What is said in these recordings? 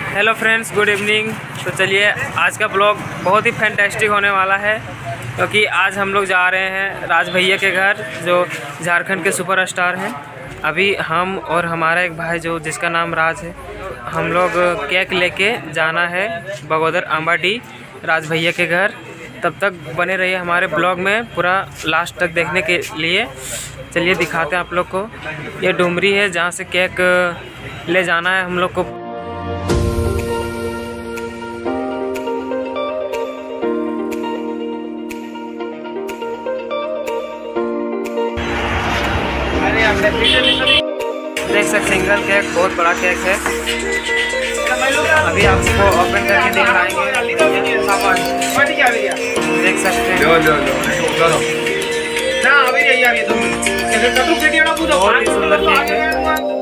Hello friends, good evening. तो चलिए आज का ब्लॉग बहुत ही फैंटास्टिक होने वाला है, क्योंकि आज हम लोग जा रहे हैं राज भैया के घर, जो झारखंड के सुपरस्टार हैं। अभी हम और हमारा एक भाई जो जिसका नाम राज है, हम लोग केक लेके जाना है बगोदर अम्बाडी राज भैया के घर। तब तक बने रहिए हमारे ब्लॉग में पूरा लास्ट तक देखने के लिए। चलिए दिखाते हैं आप लोग को। ये डुमरी है जहाँ से केक ले जाना है हम लोग को। देख सकते सिंगल केक, बहुत बड़ा केक है। अभी आपको ओपन करके दिखाएंगे। देख सकते हैं बहुत ही सुंदर केक है।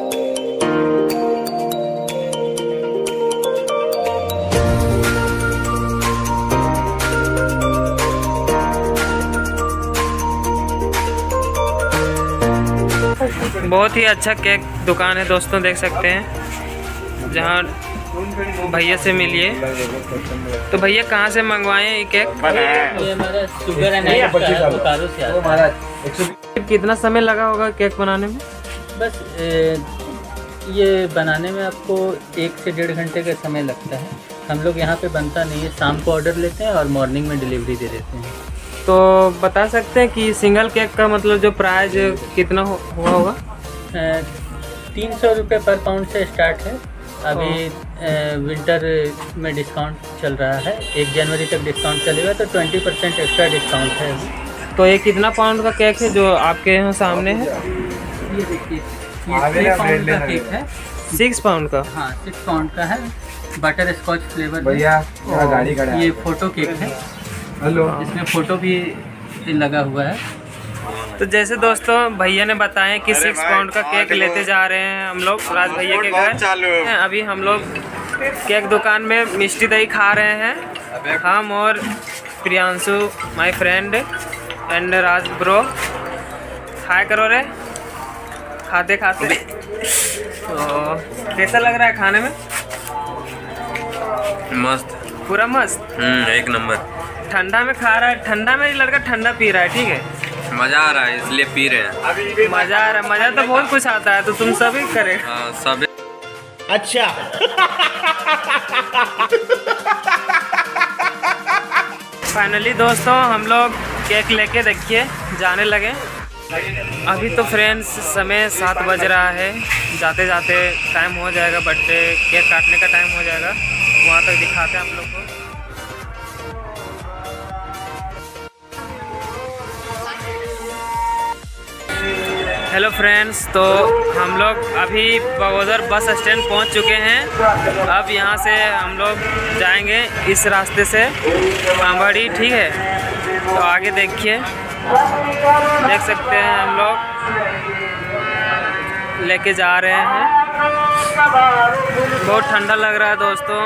बहुत ही अच्छा केक दुकान है दोस्तों, देख सकते हैं, जहाँ भैया से मिलिए। तो भैया कहाँ से मंगवाए ये केक? ये हमारा शुगर एंड बोकारो से आता है। कितना समय लगा होगा केक बनाने में? बस ये बनाने में आपको 1 से 1.5 घंटे का समय लगता है। हम लोग यहाँ पे बनता नहीं है, शाम को ऑर्डर लेते हैं और मॉर्निंग में डिलीवरी दे देते हैं। तो बता सकते हैं कि सिंगल केक का मतलब जो प्राइस कितना हुआ होगा? 300 रुपये पर पाउंड से स्टार्ट है। अभी विंटर में डिस्काउंट चल रहा है, 1 जनवरी तक डिस्काउंट चलेगा, तो 20% एक्स्ट्रा डिस्काउंट है। तो ये कितना पाउंड का केक है जो आपके यहाँ सामने है? ये देखिए, ये 3 पाउंड का केक है। 6 पाउंड का? हाँ, 6 पाउंड का है। बटर स्कॉच फ्लेवर भैया गाड़ी खड़ा है। ये फोटो केक है। हेलो, इसमें फोटो भी लगा हुआ है। तो जैसे दोस्तों भैया ने बताया कि 6 पाउंड का केक लेते जा रहे हैं हम लोग राज भैया के घर। अभी हम लोग केक दुकान में मिष्टी दही खा रहे हैं, हम और Priyanshu my friend and Raj bro. खाया करो रे, खाते खाते। तो कैसा लग रहा है खाने में? मस्त, पूरा मस्त, एक नंबर। ठंडा में खा रहा है, ठंडा में ये लड़का ठंडा पी रहा है, ठीक है। मजा आ रहा है इसलिए पी रहे हैं। मजा आ रहा है, मजा तो बहुत कुछ आता है, तो तुम सभी करे। हाँ, सब। अच्छा। फाइनली दोस्तों हम लोग केक लेके देखिए जाने लगे। अभी तो फ्रेंड्स समय 7 बज रहा है, जाते जाते टाइम हो जाएगा, बर्थडे केक काटने का टाइम हो जाएगा। वहाँ तक दिखाते हैं आप लोग को। हेलो फ्रेंड्स, तो हम लोग अभी बगोदर बस स्टैंड पहुंच चुके हैं। अब यहाँ से हम लोग जाएंगे इस रास्ते से अम्बाडी, ठीक है। तो आगे देखिए, देख सकते हैं हम लोग लेके जा रहे हैं। बहुत ठंडा लग रहा है दोस्तों।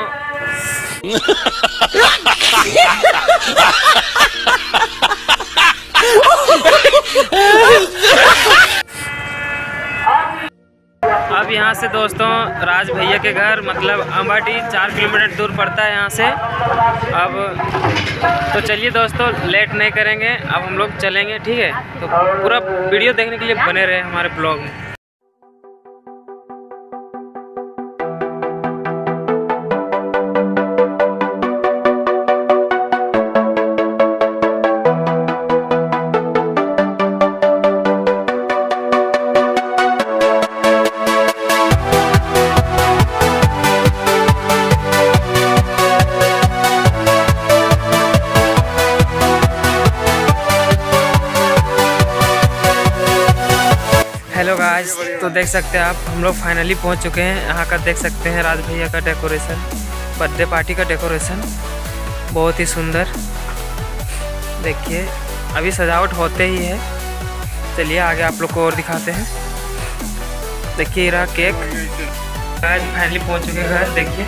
अब यहाँ से दोस्तों राज भैया के घर मतलब अम्बाडी 4 किलोमीटर दूर पड़ता है यहाँ से। अब तो चलिए दोस्तों, लेट नहीं करेंगे, अब हम लोग चलेंगे, ठीक है। तो पूरा वीडियो देखने के लिए बने रहे हमारे ब्लॉग में। हेलो गाइस, तो देख सकते हैं आप, हम लोग फाइनली पहुंच चुके हैं। यहाँ का देख सकते हैं राज भैया का डेकोरेशन, बर्थडे पार्टी का डेकोरेशन बहुत ही सुंदर। देखिए अभी सजावट होते ही है। चलिए आगे आप लोग को और दिखाते हैं। देखिए रहा केक। गाइस फाइनली पहुंच चुके हैं घर। देखिए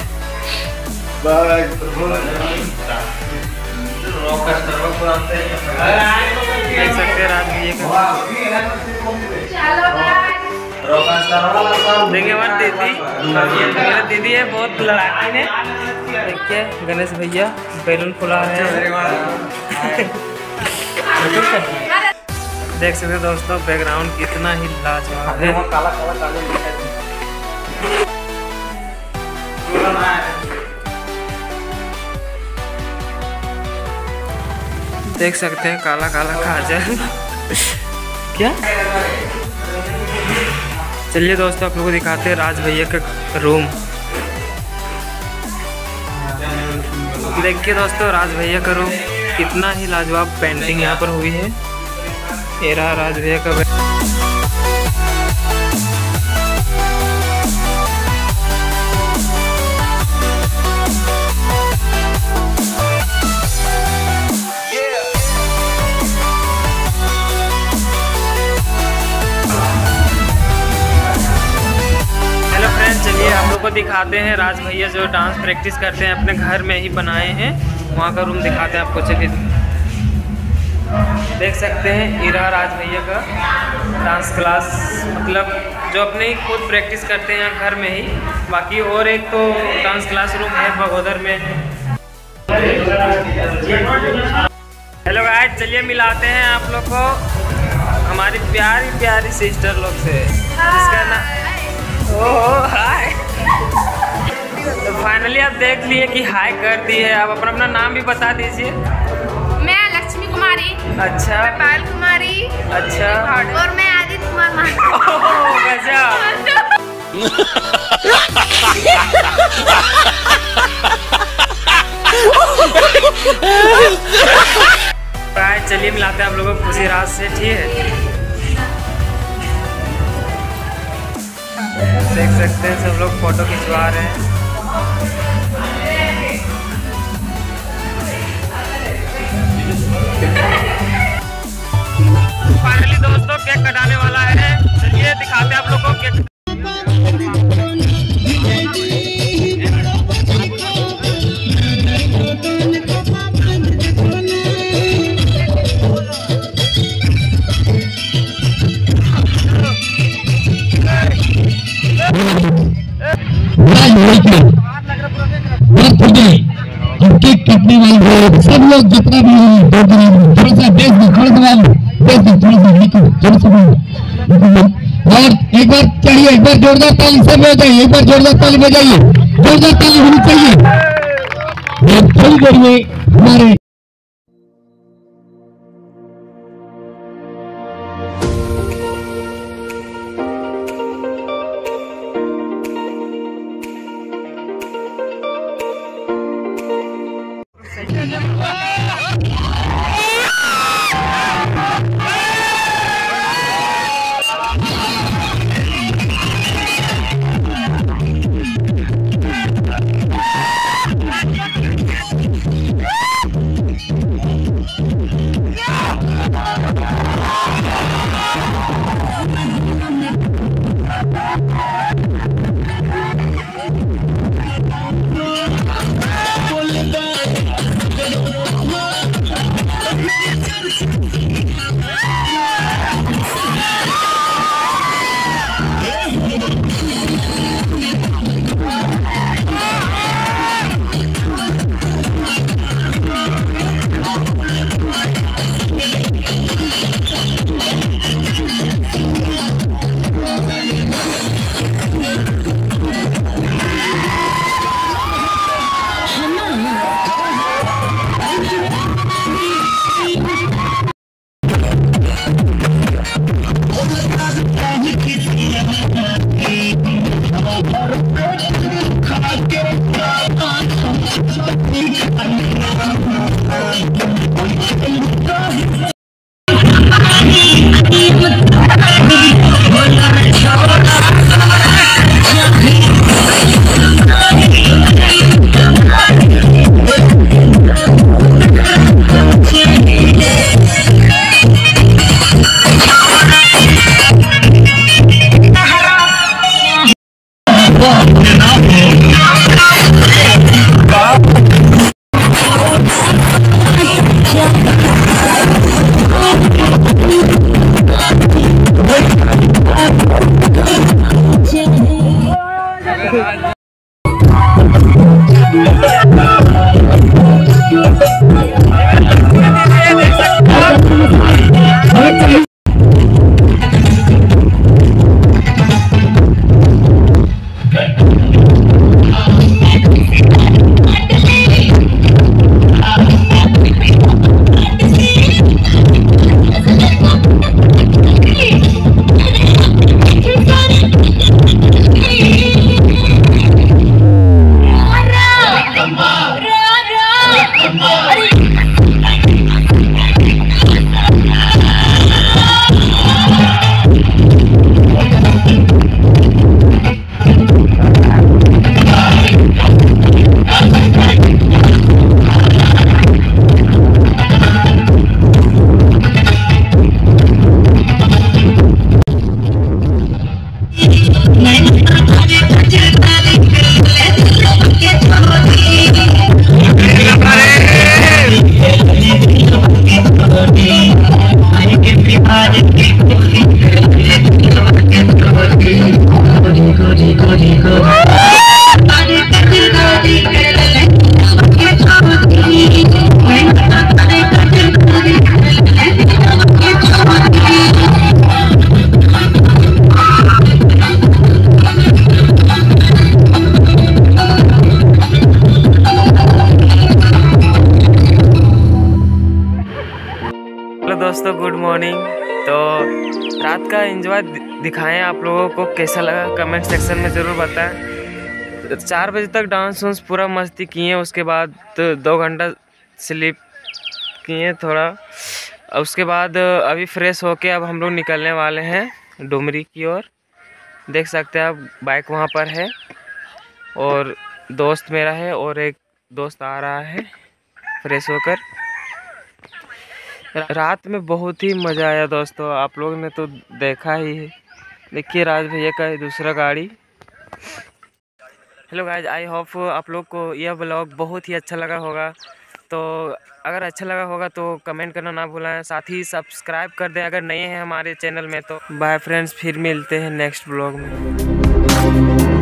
देख सकते हैं राज भैया का। देखिए हमारी दीदी, मेरी दीदी है बहुत लड़ाकी है। देखिए गणेश भैया बैलून फुला रहे हैं। देख सकते हैं दोस्तों बैकग्राउंड कितना ही लाजवाब है। देख सकते हैं काला काला काजल। क्या चलिए दोस्तों आप लोगों को दिखाते हैं राज भैया का रूम। देखिए दोस्तों राज भैया का रूम कितना ही लाजवाब पेंटिंग यहाँ पर हुई है। ये रहा राज भैया का। चलिए आप लोग को दिखाते हैं राज भैया जो डांस प्रैक्टिस करते हैं अपने घर में ही बनाए हैं, वहाँ का रूम दिखाते हैं आपको। चलिए देख सकते हैं इरा राज भैया का डांस क्लास, मतलब जो अपने ही खुद प्रैक्टिस करते हैं घर में ही। बाकी और एक तो डांस क्लास रूम है बगोदर में। हेलो गाइस, चलिए मिलाते हैं आप लोग को हमारी प्यारी प्यारी सिस्टर लोग से, जिसका नाम ओह हाय। तो फाइनली आप देख लिए कि हाय कर दी है। आप अपना नाम भी बता दीजिए। मैं लक्ष्मी कुमारी। अच्छा। मैं पायल कुमारी। अच्छा। और मैं आदित्य कुमार। चलिए मिलाते हैं आप लोगों को खुशी राज से, ठीक है। देख सकते हैं सब लोग फोटो खिंचवा रहे हैं। फाइनली दोस्तों केक कटाने वाला है। चलिए दिखाते हैं आप लोग को केक। केक काटने वाले सब लोग जितना भी थोड़ा सा देश में थोड़ा सा निकलो थोड़ा सा। और एक बार चाहिए, एक बार जोरदार ताली सब हो जाइए, एक बार जोरदार ताली बजाइए, जोरदार ताली होनी चाहिए। थोड़ी देर में हमारे हेलो दोस्तों, गुड मॉर्निंग। तो रात का एंजॉय दिखाएं आप लोगों को, कैसा लगा कमेंट सेक्शन में ज़रूर बताएं। 4 बजे तक डांस वांस पूरा मस्ती किए, उसके बाद 2 घंटा स्लीप किए थोड़ा। उसके बाद अभी फ्रेश होके अब हम लोग निकलने वाले हैं डुमरी की ओर। देख सकते हैं आप, बाइक वहाँ पर है और दोस्त मेरा है और एक दोस्त आ रहा है फ्रेश होकर। रात में बहुत ही मज़ा आया दोस्तों, आप लोग ने तो देखा ही है। देखिए राज भैया का दूसरा गाड़ी। हेलो गाइज, आई होप आप लोग को यह ब्लॉग बहुत ही अच्छा लगा होगा। तो अगर अच्छा लगा होगा तो कमेंट करना ना भूलें, साथ ही सब्सक्राइब कर दें अगर नए हैं हमारे चैनल में। तो बाय फ्रेंड्स, फिर मिलते हैं नेक्स्ट ब्लॉग में।